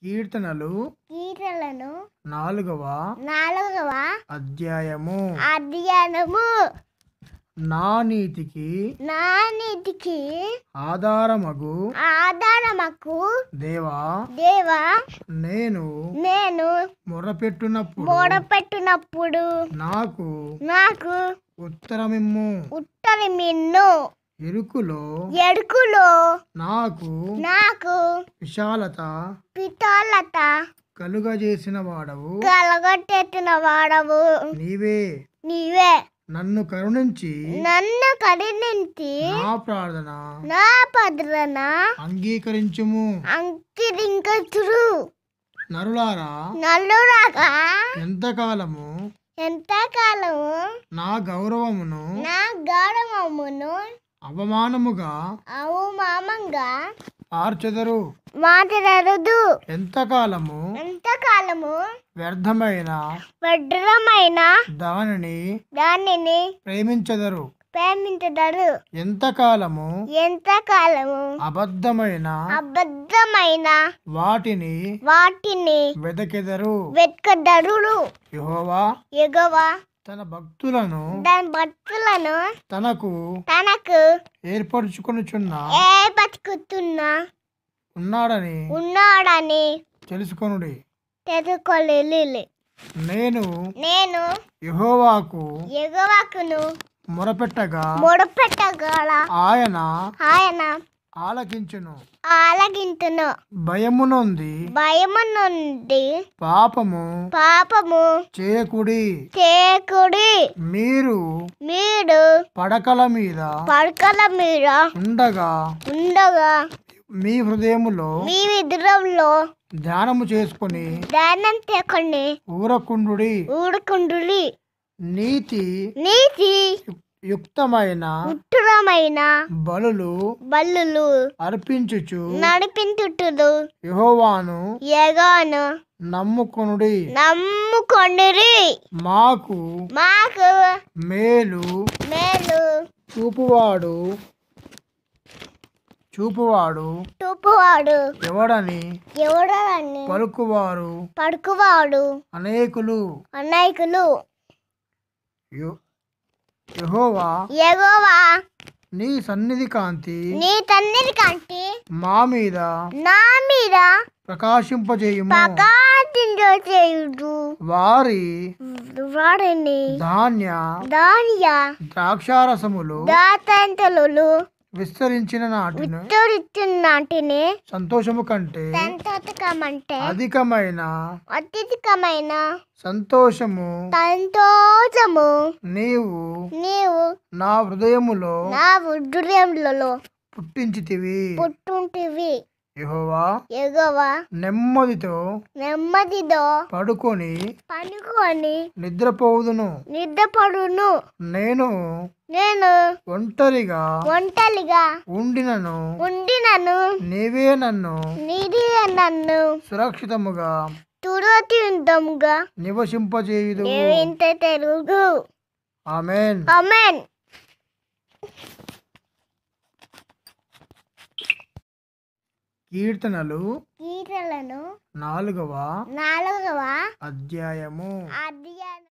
కీర్తనలు కీర్తనలను 4వ అధ్యాయము. నా నీతికి ఆధారమగు దేవా నేను మొరపెట్టునప్పుడు నాకు ఉత్తరమిమ్ము. ఎరుకులో నాకు విశాలత కలుగజేసిన వాడవు నీవే. నన్ను కరుణించి నా ప్రార్థన అంగీకరించుము. నరులారా ఎంతకాలము నా గౌరవమును అవమానముగా మార్చెదరు. ఎంతకాలము వ్యర్థమైన దానిని ప్రేమించదరు. ఎంతకాలము అబద్ధమైన వాటిని వెదకెదరు. యెహోవా తన భక్తులను తనకు ఏర్పరచుకొనుచున్న ఉన్నాడని తెలుసుకొనుడి. నేను యెహోవాకును మొరపెట్టగా ఆయన ఆలకించును. భయము నుండి పాపము చేయకుడి. మీరు పడకల మీద ఉండగా మీ హృదయములో ధ్యానము చేసుకుని ఊరకుండుడి. నీతి యుక్తమైన బలులు అర్పించుచు యెహోవాను నమ్ముకొనుడి. మాకు మేలు చూపువాడు ఎవడని పలుకువారు అనేకులు. యెహోవా నీ సన్నిధి కాంతి మా మీద ప్రకాశింపజేయుము. వారిని ధాన్య ద్రాక్షారసములు విస్తరించిన నాటిని సంతోషము కంటే అధికమైన సంతోషము నీవు నా హృదయములో పుట్టించితివి. యెహోవా నెమ్మదితో పడుకొని నిద్రపోదును. నేను ఒంటరిగా ఉండినను నీవే నన్ను సురక్షితముగా నివసింపజేయుదువు. ఆమేన్. కీర్తనలు 4వ అధ్యాయము.